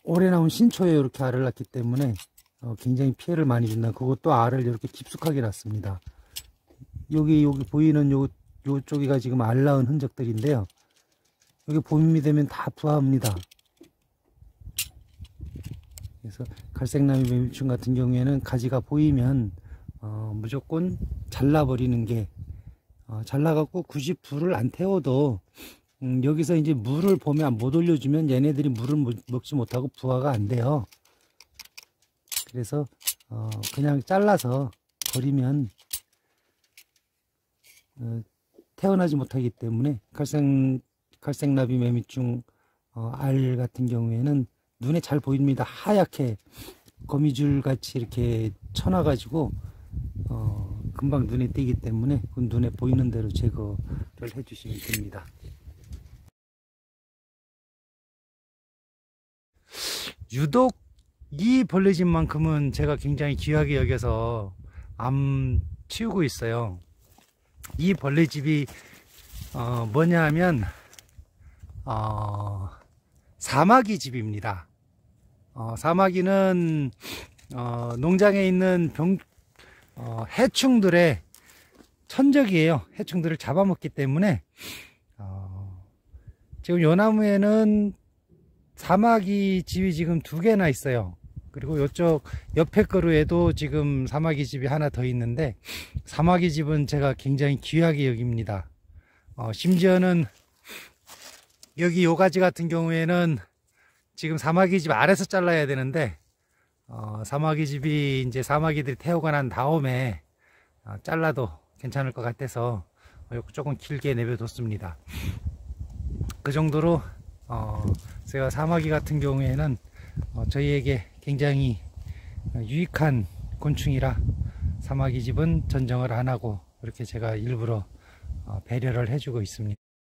올해 나온 신초에 이렇게 알을 낳기 때문에 굉장히 피해를 많이 준다. 그것도 알을 이렇게 깊숙하게 낳습니다. 여기 보이는 요쪽이가 지금 알 낳은 흔적들인데요. 여기 봄이 되면 다 부화합니다. 그래서 갈색나비 매미충 같은 경우에는 가지가 보이면 무조건 잘라버리는 게 잘라갖고 굳이 불을 안 태워도 여기서 이제 물을 보면 못 올려주면 얘네들이 물을 먹지 못하고 부화가 안 돼요. 그래서 그냥 잘라서 버리면 태어나지 못하기 때문에 갈색나비 매미충 알 같은 경우에는 눈에 잘 보입니다. 하얗게 거미줄 같이 이렇게 쳐놔가지고 금방 눈에 띄기 때문에 그 눈에 보이는 대로 제거를 해주시면 됩니다. 유독 이 벌레집만큼은 제가 굉장히 귀하게 여겨서 안 치우고 있어요. 이 벌레집이 뭐냐 하면 사마귀 집입니다. 사마귀는 농장에 있는 해충들의 천적이에요. 해충들을 잡아먹기 때문에 지금 요 나무에는 사마귀 집이 지금 2개나 있어요. 그리고 이쪽 옆에 거루에도 지금 사마귀 집이 하나 더 있는데, 사마귀 집은 제가 굉장히 귀하게 여깁니다. 심지어는 여기 요 가지 같은 경우에는 지금 사마귀 집 아래서 잘라야 되는데 사마귀 집이 이제 사마귀들이 태우고 난 다음에 잘라도 괜찮을 것 같아서 조금 길게 내버려뒀습니다. 그 정도로 제가 사마귀 같은 경우에는 저희에게 굉장히 유익한 곤충이라 사마귀 집은 전정을 안 하고 이렇게 제가 일부러 배려를 해주고 있습니다.